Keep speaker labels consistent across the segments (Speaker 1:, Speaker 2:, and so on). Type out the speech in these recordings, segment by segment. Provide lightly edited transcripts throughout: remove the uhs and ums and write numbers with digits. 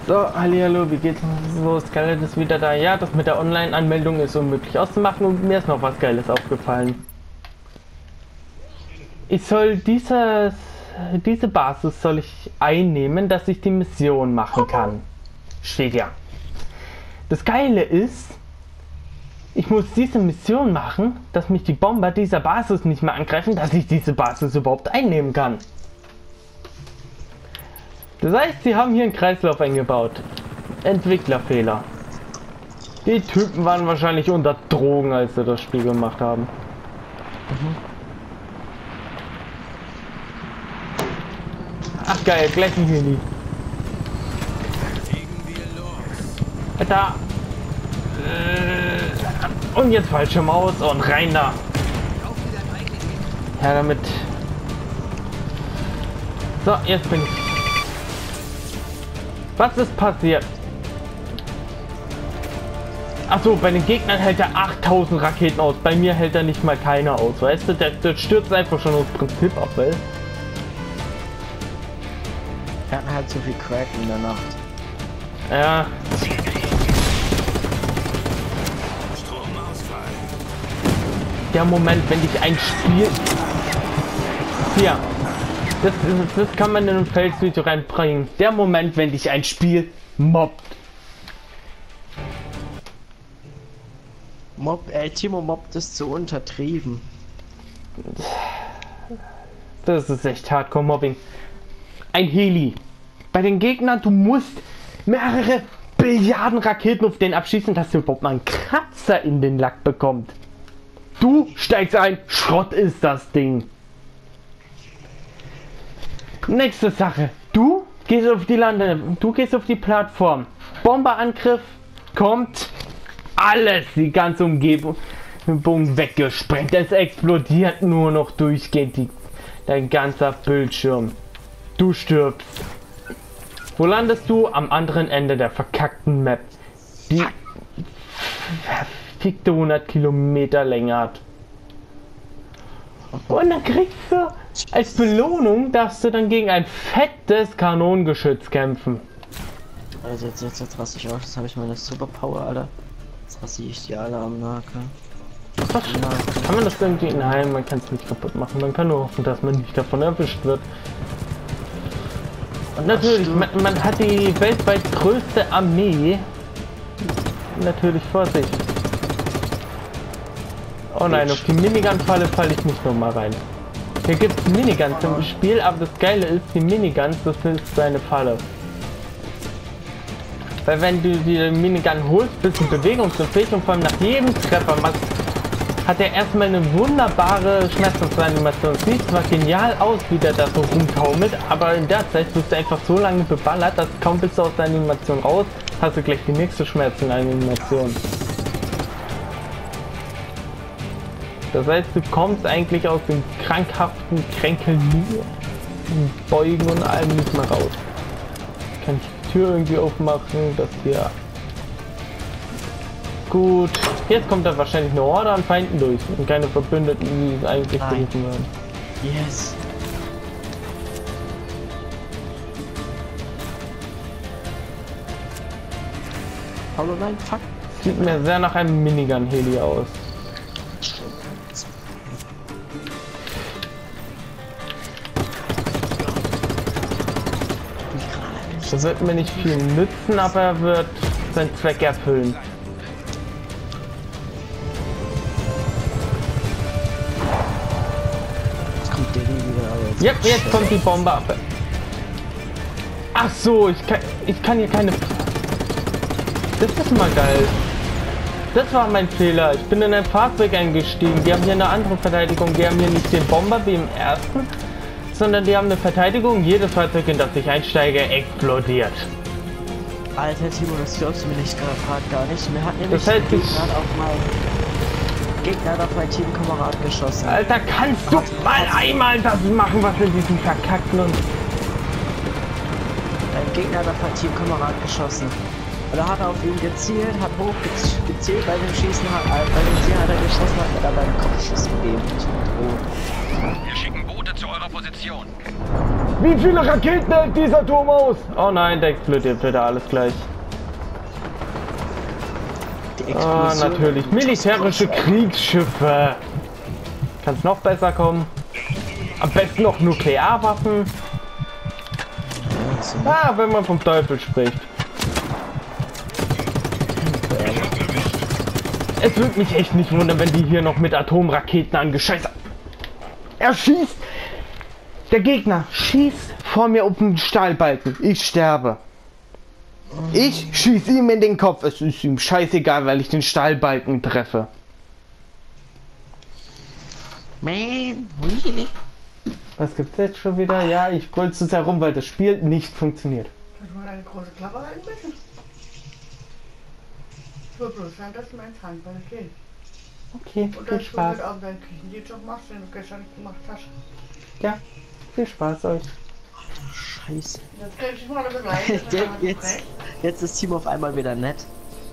Speaker 1: So, hallihallo, wie geht's? So, Scarlett ist wieder da. Ja, das mit der Online-Anmeldung ist unmöglich auszumachen und mir ist noch was Geiles aufgefallen. Ich soll diese Basis soll ich einnehmen, dass ich die Mission machen kann. Steht ja. Das Geile ist, ich muss diese Mission machen, dass mich die Bomber dieser Basis nicht mehr angreifen, dass ich diese Basis überhaupt einnehmen kann. Das heißt, sie haben hier einen Kreislauf eingebaut. Entwicklerfehler. Die Typen waren wahrscheinlich unter Drogen, als sie das Spiel gemacht haben. Ach geil, gleich ein Heli. Da. Und jetzt falsche Maus und rein da. Ja, damit. So, jetzt bin ich. Was ist passiert? Achso, bei den Gegnern hält er 8000 Raketen aus. Bei mir hält er nicht mal keine aus. Weißt du, der stürzt einfach schon aus Prinzip ab, weil.
Speaker 2: Er hat halt so viel Crack in der Nacht.
Speaker 1: Ja. Der Moment, wenn dich ein Spiel. Hier. Das kann man in ein Fails-Video reinbringen. Der Moment, wenn dich ein Spiel mobbt.
Speaker 2: Timo mobbt ist so untertrieben.
Speaker 1: Das ist echt Hardcore-Mobbing. Ein Heli. Bei den Gegnern, du musst mehrere Billiarden Raketen auf den abschießen, dass du überhaupt mal einen Kratzer in den Lack bekommt. Du steigst ein, Schrott ist das Ding. Nächste Sache. Du gehst auf die Plattform. Bomberangriff kommt. Alles, die ganze Umgebung weggesprengt. Es explodiert nur noch durchgehend dein ganzer Bildschirm. Du stirbst. Wo landest du? Am anderen Ende der verkackten Map. Die verfickte 100 Kilometer Länge hat. Und dann kriegst du als Belohnung, darfst du dann gegen ein fettes Kanonengeschütz kämpfen.
Speaker 2: Also jetzt raste ich auf, jetzt habe ich meine Superpower, Alter. Jetzt raste ich die alle am Nake.
Speaker 1: Kann man das irgendwie? Nein, man kann es nicht kaputt machen. Man kann nur hoffen, dass man nicht davon erwischt wird. Und natürlich, man hat die weltweit größte Armee. Natürlich Vorsicht. Oh nein, auf die Minigun-Falle falle ich nicht nochmal rein. Hier gibt es Miniguns im Spiel, aber das Geile ist, die Miniguns, das ist seine Falle. Weil wenn du die Minigun holst, bist du bewegungsunfähig und vor allem nach jedem Treffer hat er erstmal eine wunderbare Schmerzanimation. Sieht zwar genial aus, wie der da so rumtaumelt, aber in der Zeit bist du einfach so lange beballert, dass kaum bist du aus der Animation raus, hast du gleich die nächste Schmerzenanimation. Das heißt, du kommst eigentlich aus dem krankhaften Kränkeln, Beugen und allem nicht mehr raus. Kann ich die Tür irgendwie aufmachen, das hier. Gut, jetzt kommt da wahrscheinlich eine Horde an Feinden durch und keine Verbündeten, die es eigentlich berufen werden.
Speaker 2: Yes. Aber nein, fuck.
Speaker 1: Sieht mir sehr nach einem Minigun-Heli aus. Das wird mir nicht viel nützen, aber er wird seinen Zweck erfüllen.
Speaker 2: Jetzt kommt der wieder.
Speaker 1: Ja, jetzt kommt die Bombe ab. Ach so, ich kann hier keine. Das ist mal geil. Das war mein Fehler. Ich bin in ein Fahrzeug eingestiegen. Die haben hier eine andere Verteidigung. Die haben hier nicht den Bomber wie im ersten, sondern die haben eine Verteidigung. Jedes Fahrzeug, in das ich einsteige, explodiert.
Speaker 2: Alter Timo, das glaubst du mir nicht gerade gar nicht. Mir hat nämlich
Speaker 1: das heißt,
Speaker 2: Gegner auf mein Teamkamerad geschossen.
Speaker 1: Alter, kannst du mal einmal das machen, was in diesem verkackten und...
Speaker 2: Dein Gegner hat auf mein Teamkamerad geschossen. Und er hat auf ihn gezielt, hat hoch gezielt, bei dem Schießen hat, bei dem Ziel hat er geschossen, hat er dabei einen Kopfschuss gegeben.
Speaker 3: Wir schicken Boote zu eurer Position.
Speaker 1: Wie viele Raketen hält dieser Turm aus? Oh nein, der explodiert wieder alles gleich. Ah, natürlich. Militärische Kriegsschiffe. Kann es noch besser kommen? Am besten noch Nuklearwaffen. Ah, wenn man vom Teufel spricht. Es würde mich echt nicht wundern, wenn die hier noch mit Atomraketen angescheißt. Er schießt. Der Gegner schießt vor mir auf den Stahlbalken. Ich sterbe. Ich schieße ihm in den Kopf. Es ist ihm scheißegal, weil ich den Stahlbalken treffe.
Speaker 2: Man, really?
Speaker 1: Was gibt's jetzt schon wieder? Ja, ich brüll zu sehr rum, weil das Spiel nicht funktioniert.
Speaker 4: Kannst du mal eine große Klappe halten, bitte? Ich will bloß sagen, dass du mein Zahnball geht.
Speaker 1: Okay,
Speaker 4: Und
Speaker 1: viel
Speaker 4: dass du
Speaker 1: Spaß.
Speaker 4: heute Abend deinen Küchendienst machst, den du gestern nicht gemacht hast.
Speaker 1: Ja, viel Spaß euch.
Speaker 2: Scheiße.
Speaker 4: Jetzt krieg ich mal eine Begleitung.
Speaker 2: Jetzt ist Team auf einmal wieder nett.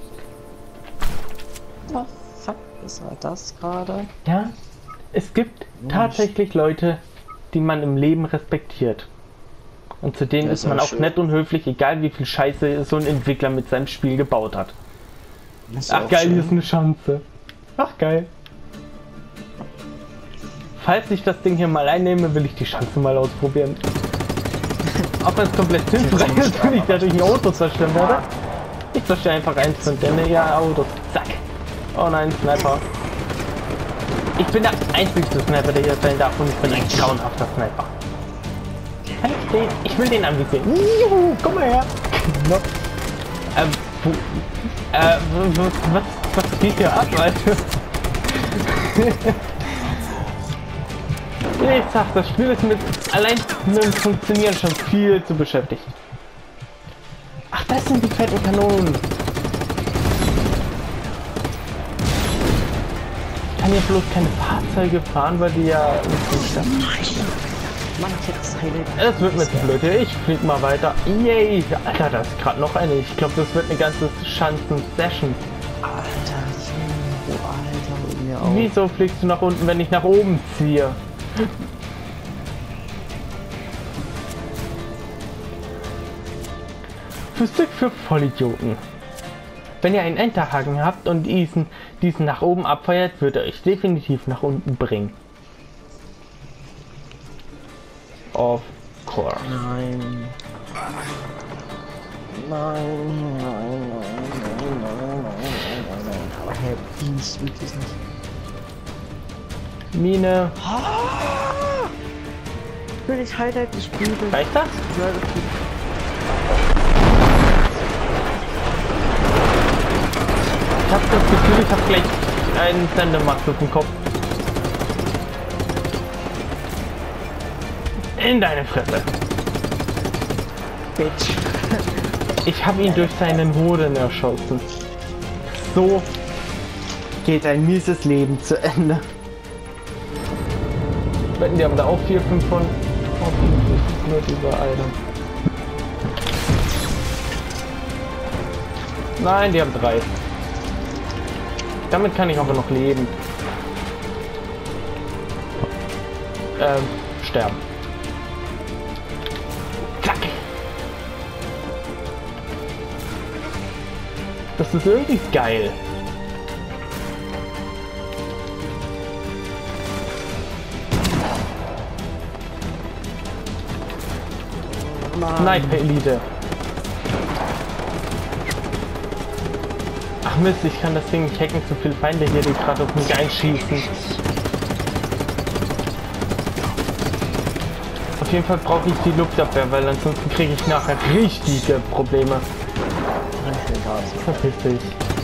Speaker 2: Oh, fuck, was war das gerade?
Speaker 1: Ja, es gibt tatsächlich Leute, die man im Leben respektiert. Und zu denen
Speaker 2: Das
Speaker 1: ist
Speaker 2: ist
Speaker 1: man
Speaker 2: auch
Speaker 1: auch
Speaker 2: schön.
Speaker 1: nett und höflich, egal wie viel Scheiße so ein Entwickler mit seinem Spiel gebaut hat.
Speaker 2: Das ist
Speaker 1: Ach
Speaker 2: auch
Speaker 1: geil,
Speaker 2: schön.
Speaker 1: hier ist eine Chance. Ach geil. Falls ich das Ding hier mal einnehme, will ich die Chance mal ausprobieren. Auch wenn es komplett sinnfrei ist, wenn ich dadurch ein Auto zerstören werde. Ich zerstöre einfach eins von denen ja Autos. Zack. Oh nein, Sniper. Ich bin der einzigste Sniper, der hier sein darf, und ich bin ein grauenhafter Sniper. Kann ich den? Ich will den anvisieren. Juhu, komm mal her. Was geht hier ab, Alter? Ich sag, das Spiel ist mit allein mit dem Funktionieren schon viel zu beschäftigt. Ach, das sind die fetten Kanonen. Ich kann hier bloß keine Fahrzeuge fahren, weil die ja nicht da.
Speaker 2: Mann, ich hätte das Highlight.
Speaker 1: Es wird mir zu blöd. Ich flieg mal weiter. Yay! Alter, da ist gerade noch eine. Ich glaube, das wird eine ganze Schanzen-Session.
Speaker 2: Alter, oh Alter, hol mir auf.
Speaker 1: Wieso fliegst du nach unten, wenn ich nach oben ziehe? Physik für Vollidioten. Wenn ihr einen Enterhaken habt und diesen nach oben abfeuert, wird er euch definitiv nach unten bringen. Of course.
Speaker 2: Nein. Nein. Aber hey, please, wirklich nicht.
Speaker 1: Mine.
Speaker 2: Will ich Highlight nicht spielen?
Speaker 1: Reicht das?
Speaker 2: Ja, das geht.
Speaker 1: Ich habe das Gefühl, ich habe gleich einen Sendemax auf dem Kopf. In deine Fresse.
Speaker 2: Bitch.
Speaker 1: Ich habe ihn durch seinen Hoden erschossen. So geht ein mieses Leben zu Ende. Wetten, die haben da auch 4, 5 von. Hoffentlich ist nur dieser eine. Nein, die haben 3. Damit kann ich aber noch leben. Sterben. Zack. Das ist irgendwie geil. Sniper Elite. Ach Mist, ich kann das Ding nicht hacken, zu viele Feinde hier, die gerade auf mich einschießen. Auf jeden Fall brauche ich die Luftabwehr, weil ansonsten kriege ich nachher richtige Probleme. Verpiss dich.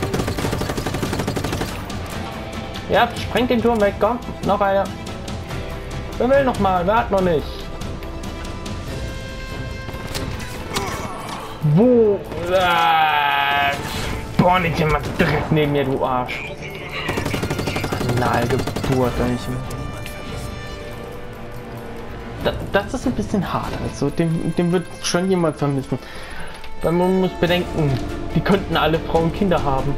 Speaker 1: Ja, sprengt den Turm weg, komm, noch einer. Wer will noch mal? Wer hat noch nicht? Wo? Boah, nicht jemand direkt neben mir, du Arsch. Analgeburt, eigentlich. Das ist ein bisschen hart, also dem wird schon jemand vermissen. Weil man muss bedenken, die könnten alle Frauen und Kinder haben.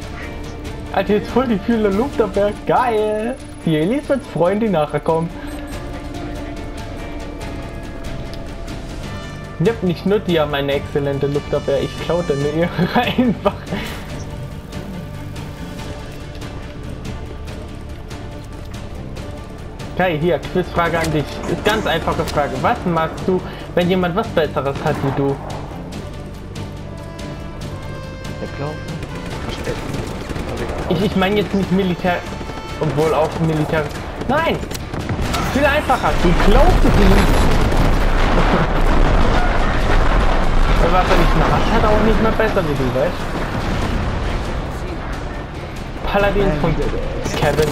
Speaker 1: Alter, jetzt voll die viele Luftabwehr, geil! Die Elis wird's freuen, die nachher kommen. Ja, nicht nur die haben eine exzellente Luftabwehr, ich klaute mir einfach. Kai, hier, Quizfrage an dich. Ist ganz einfache Frage. Was magst du, wenn jemand was Besseres hat wie du?
Speaker 2: Weglaufen. Verstecken.
Speaker 1: Ich meine jetzt nicht Militär, obwohl auch Militär. Nein! Viel einfacher. Du klaust ihn. Was er nicht mehr hat, hat auch nicht mehr besser wie du, weißt? Paladin von Kevin.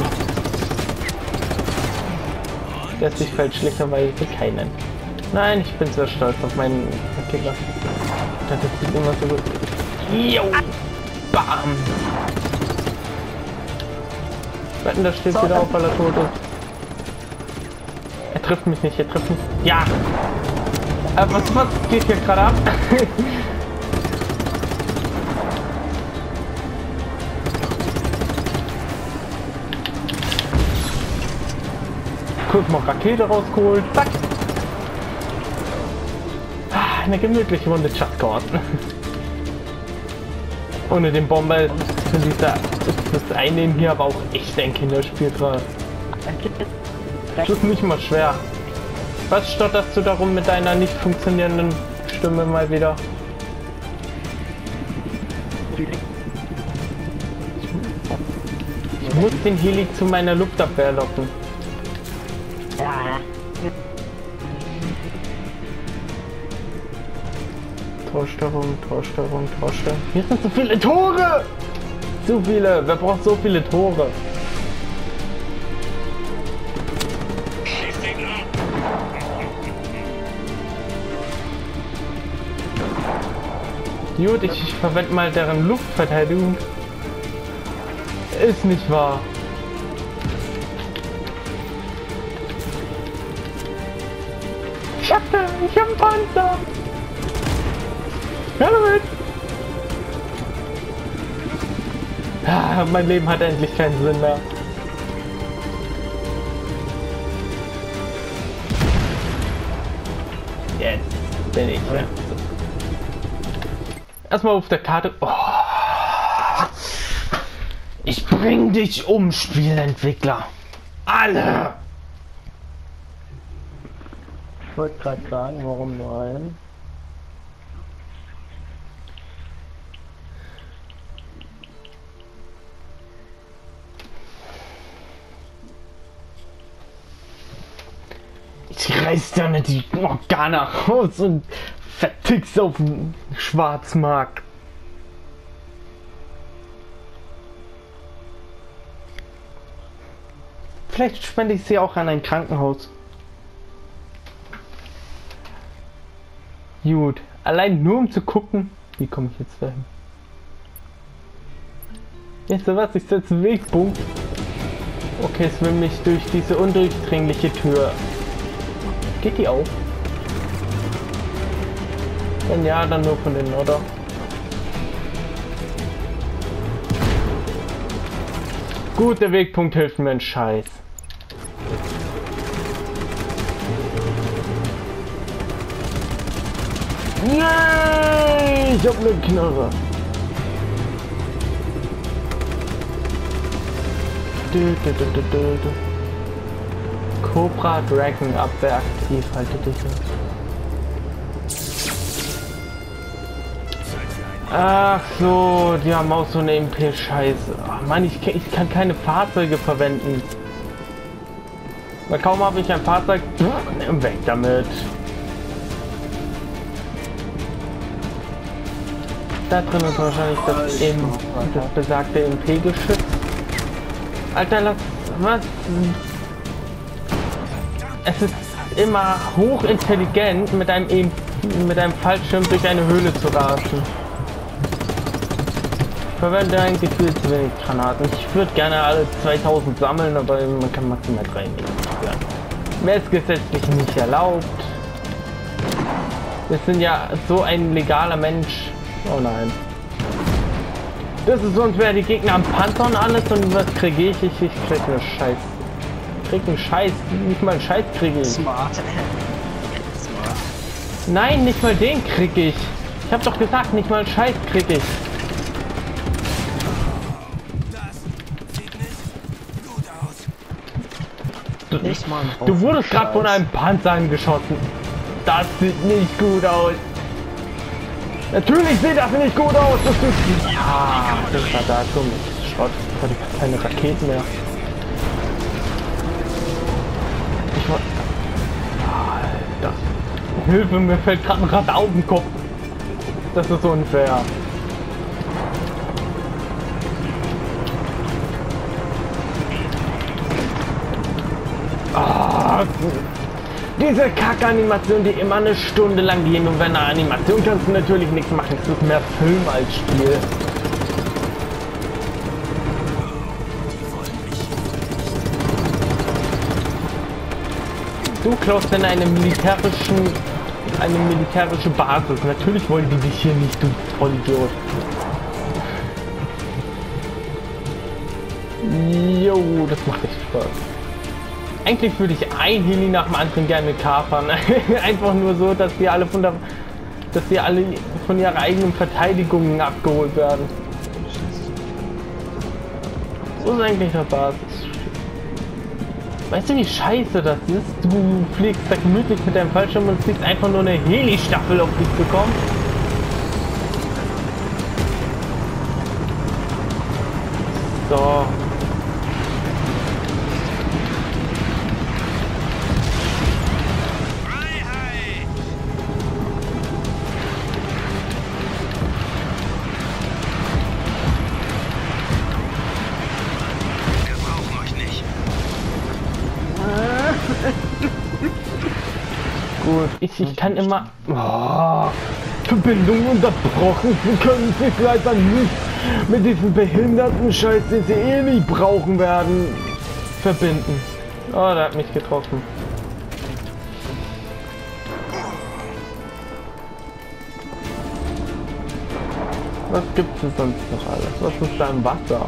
Speaker 1: Der sich fällt schlicherweise keinen. Nein, ich bin sehr stolz auf meinen Kicker. Das ist immer so gut. Jo! Bam! Wetten, das steht wieder auf, weil er tot ist. Er trifft mich nicht, er trifft mich. Ja! Was geht hier gerade ab? Kurz mal Rakete rausgeholt. Zack! Eine gemütliche Runde Just-Cause. Ohne den Bomber ist das Einnehmen hier aber auch echt ein Kinderspiel gerade. Das ist nicht mal schwer. Was stotterst du darum mit deiner nicht funktionierenden Stimme mal wieder? Ich muss den Heli zu meiner Luftabwehr locken. Torsteuerung. Hier sind so viele Tore! Zu viele! Wer braucht so viele Tore? Gut, ich verwende mal deren Luftverteidigung. Ist nicht wahr. Ich hab einen Panzer. Ja, damit. Ah, mein Leben hat endlich keinen Sinn mehr. Jetzt bin ich ja. Erstmal auf der Karte. Oh. Ich bring dich um, Spielentwickler. Alle.
Speaker 2: Ich wollte gerade sagen, warum nur einen?
Speaker 1: Ich reiß dir nicht die Organe raus und vertick's auf den Schwarzmarkt. Vielleicht spende ich sie auch an ein Krankenhaus. Gut, allein nur um zu gucken, wie komme ich jetzt dahin? Weißt du was, ich setze einen Wegpunkt. Okay, es will mich durch diese undurchdringliche Tür. Geht die auf? Wenn ja, dann nur von innen, oder? Gut, der Wegpunkt hilft mir ein Scheiß. Nein, ich hab ne Knarre. Cobra Dragon Abwehr aktiv, haltet dich. Ach so, die haben auch so eine MP-Scheiße. Ach Mann, ich kann keine Fahrzeuge verwenden. Weil kaum habe ich ein Fahrzeug, weg damit. Da drin ist wahrscheinlich das besagte MP-Geschütz. Alter, was? Es ist immer hochintelligent, mit einem Fallschirm durch eine Höhle zu rasen. Ich verwende eigentlich viel zu wenig Granaten. Ich würde gerne alle 2000 sammeln, aber man kann maximal 3 nehmen. Mehr ist gesetzlich nicht erlaubt. Wir sind ja so ein legaler Mensch. Oh nein. Das ist sonst wäre die Gegner am Panzer und alles und was kriege ich? Ich krieg einen Scheiß. Ich krieg einen Scheiß. Nicht mal einen Scheiß kriege ich.
Speaker 2: Smart.
Speaker 1: Nein, nicht mal den krieg ich. Ich hab doch gesagt, nicht mal Scheiß krieg ich.
Speaker 2: Nicht mal ein
Speaker 1: Du wurdest gerade von
Speaker 2: Scheiß.
Speaker 1: einem Panzer angeschossen. Das sieht nicht gut aus. Natürlich sieht das nicht gut aus. Das ist... Ja, das war da dumm. Schrott. Ich hatte keine Raketen mehr. Ich wollte... Alter. Hilfe, mir fällt gerade ein Rad auf den Kopf. Das ist unfair. Ah, diese Kack-Animation, die immer eine Stunde lang gehen, und bei einer Animation kannst du natürlich nichts machen. Es ist mehr Film als Spiel. Du klaust in eine militärische Basis. Natürlich wollen die dich hier nicht, du Vollidiot. Jo, das macht echt Spaß. Eigentlich würde ich ein Heli nach dem anderen gerne kapern. Einfach nur so, dass die alle von ihrer eigenen Verteidigung abgeholt werden. So ist eigentlich der Basis. Weißt du, wie scheiße das ist? Du fliegst da gemütlich mit deinem Fallschirm und siehst einfach nur eine Heli-Staffel auf dich bekommen. So. Gut, ich kann immer... Oh, Verbindung unterbrochen. Sie können sich leider nicht mit diesem behinderten Scheiß, den sie eh nie brauchen werden, verbinden. Oh, der hat mich getroffen. Was gibt es sonst noch alles? Was ist da im Wasser?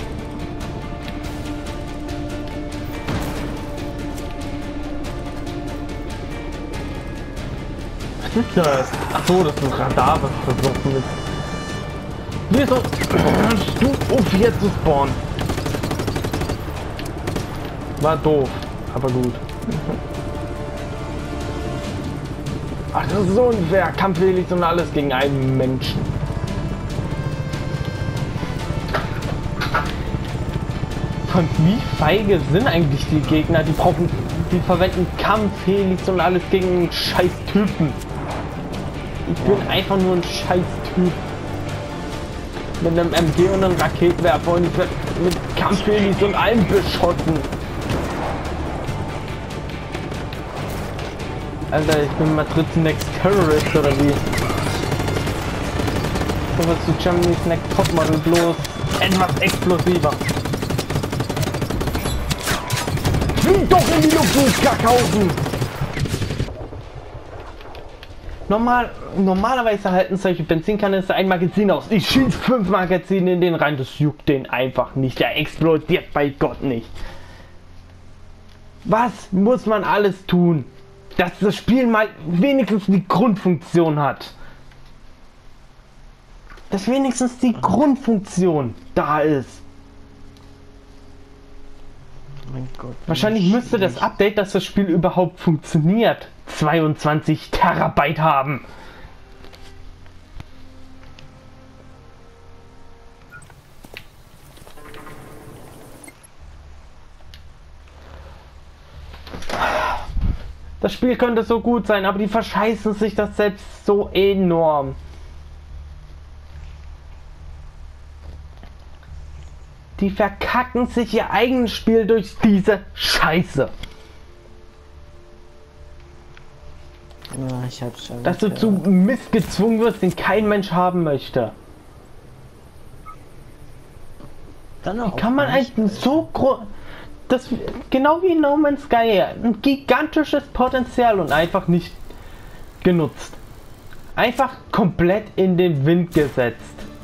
Speaker 1: Was ist das? Achso, das ist ein Radar, was versuchen ist. Wieso hörst du auf hier zu spawnen? War doof, aber gut. Ach, das ist so unfair. Kampfwillig und alles gegen einen Menschen. Und wie feige sind eigentlich die Gegner? Die verwenden Kampfhelix und alles gegen einen scheiß Typen. Ich bin einfach nur ein scheiß Typ. Mit einem MG und einem Raketenwerfer und ich werde mit Kampfhelix und allem beschossen. Alter, ich bin Madrid's Next Terrorist oder wie? So was zu Germany's Next Topmodel, bloß etwas explosiver. Flieg doch in die Luft, du Kackhaufen! Normalerweise halten solche Benzinkanister ein Magazin aus. Ich schieße 5 Magazine in den rein, das juckt den einfach nicht. Der explodiert bei Gott nicht. Was muss man alles tun, dass das Spiel mal wenigstens die Grundfunktion hat? Dass wenigstens die Grundfunktion da ist.
Speaker 2: Mein Gott.
Speaker 1: Wahrscheinlich müsste das Update, dass das Spiel überhaupt funktioniert, 22 Terabyte haben. Das Spiel könnte so gut sein, aber die verscheißen sich das selbst so enorm. Die verkacken sich ihr eigenes Spiel durch diese Scheiße.
Speaker 2: Ja, ich hab's schon.
Speaker 1: Dass du zu Mist gezwungen wirst, den kein Mensch haben möchte.
Speaker 2: Dann auch
Speaker 1: Kann man
Speaker 2: nicht.
Speaker 1: eigentlich so groß... Das genau wie No Man's Sky, ein gigantisches Potenzial und einfach nicht genutzt. Einfach komplett in den Wind gesetzt.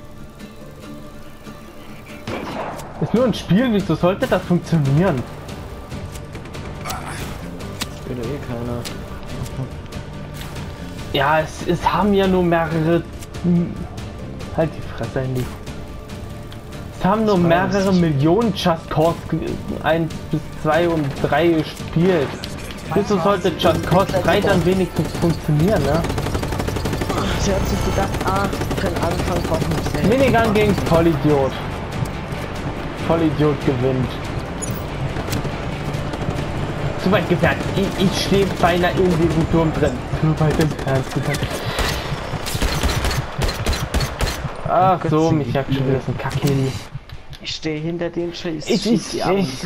Speaker 1: Ist nur ein Spiel, wieso sollte das funktionieren?
Speaker 2: Spielt eh keiner.
Speaker 1: Ja, es haben ja nur mehrere... Halt die Fresse, Handy. Es haben nur mehrere Millionen Just Cause 1 bis 2 und 3 gespielt. Wieso sollte Just Cause 3 dann wenigstens funktionieren, ne?
Speaker 2: Sie hat sich gedacht, wir können anfangen von uns.
Speaker 1: Minigun gegen Vollidiot. Vollidiot gewinnt. Zu weit gefährdet. Ich stehe beinahe in diesem Turm drin. Zu weit entfernt. Ach so, mich jagt schon wieder so ein Kackheli.
Speaker 2: Ich stehe hinter den Chase.
Speaker 1: Ich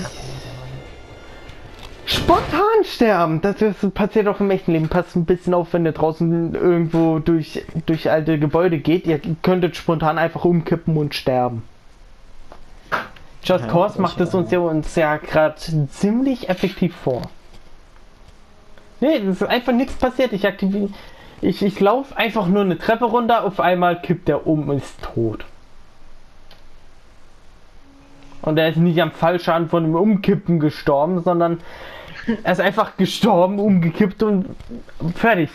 Speaker 1: spontan sterben, das passiert auch im echten Leben. Passt ein bisschen auf, wenn ihr draußen irgendwo durch alte Gebäude geht. Ihr könntet spontan einfach umkippen und sterben. Just Cause macht es uns ja gerade ziemlich effektiv vor. Nee, das ist einfach nichts passiert. Ich laufe einfach nur eine Treppe runter, auf einmal kippt er um und ist tot. Und er ist nicht am Fallschaden von dem Umkippen gestorben, sondern er ist einfach gestorben, umgekippt und fertig.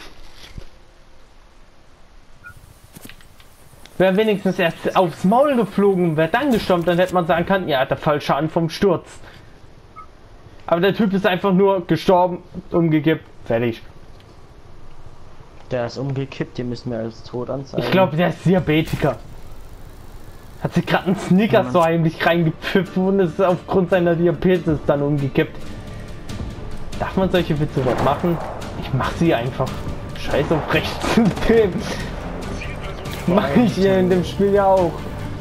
Speaker 1: Wäre wenigstens erst aufs Maul geflogen, wäre dann gestorben, dann hätte man sagen können, ja, der Fallschaden vom Sturz. Aber der Typ ist einfach nur gestorben, umgekippt, fertig.
Speaker 2: Der ist umgekippt, den müssen wir als tot anzeigen.
Speaker 1: Ich glaube, der ist Diabetiker. Hat sich gerade einen Snickers so heimlich reingepfiffen und ist aufgrund seiner Diabetes dann umgekippt. Darf man solche Witze überhaupt machen? Ich mach sie einfach. Scheiß auf Rechtssystem. Mach ich hier in dem Spiel ja auch.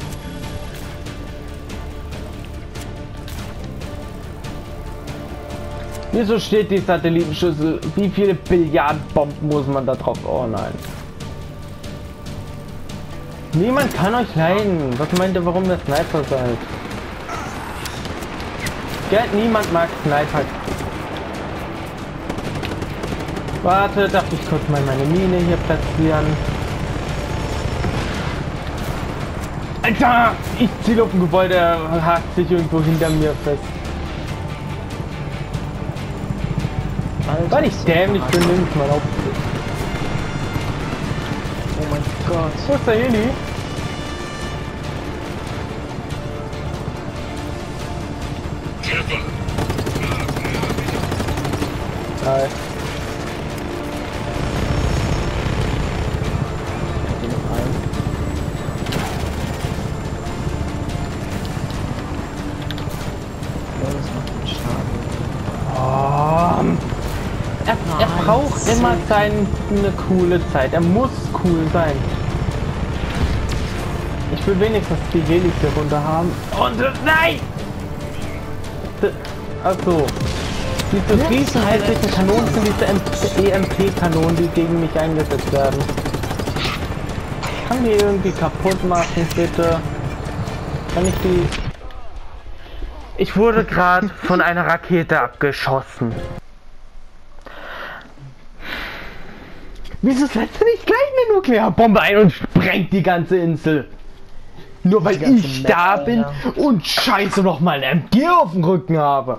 Speaker 1: Wieso steht die Satellitenschüssel? Wie viele Billiardenbomben muss man da drauf? Oh nein. Niemand kann euch leiden. Was meint ihr, warum ihr Sniper seid? Gell, niemand mag Sniper. Warte, darf ich kurz mal meine Mine hier platzieren? Alter! Ich ziele auf ein Gebäude, er hakt sich irgendwo hinter mir fest.
Speaker 2: Alter,
Speaker 1: Weil ich dämlich bin, nehme ich mal auf.
Speaker 2: Oh mein Gott.
Speaker 1: Wo ist der Heli? Geil. Er braucht immer eine coole Zeit. Er muss cool sein. Ich will wenigstens die Helis hier runter haben. Und nein! Achso. Diese riesenhässlichen Kanonen sind diese EMP-Kanonen, die gegen mich eingesetzt werden. Kann die irgendwie kaputt machen, bitte? Kann ich die... Ich wurde gerade von einer Rakete abgeschossen. Wieso setzt du nicht gleich eine Nuklearbombe ein und sprengt die ganze Insel? Nur weil ich da bin und scheiße noch mal ein MG auf dem Rücken habe.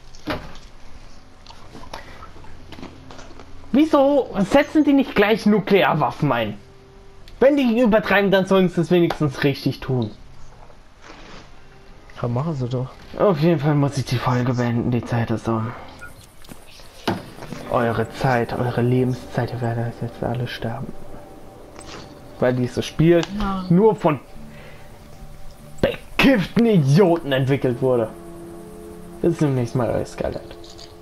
Speaker 1: Wieso setzen die nicht gleich Nuklearwaffen ein? Wenn die übertreiben, dann sollen sie es wenigstens richtig tun.
Speaker 2: Ja, machen sie doch.
Speaker 1: Auf jeden Fall muss ich die Folge beenden, die Zeit ist um. Eure Zeit, eure Lebenszeit, ihr werdet jetzt alle sterben. Weil dieses Spiel nur von bekifften Idioten entwickelt wurde. Bis zum nächsten Mal, euer Skylight.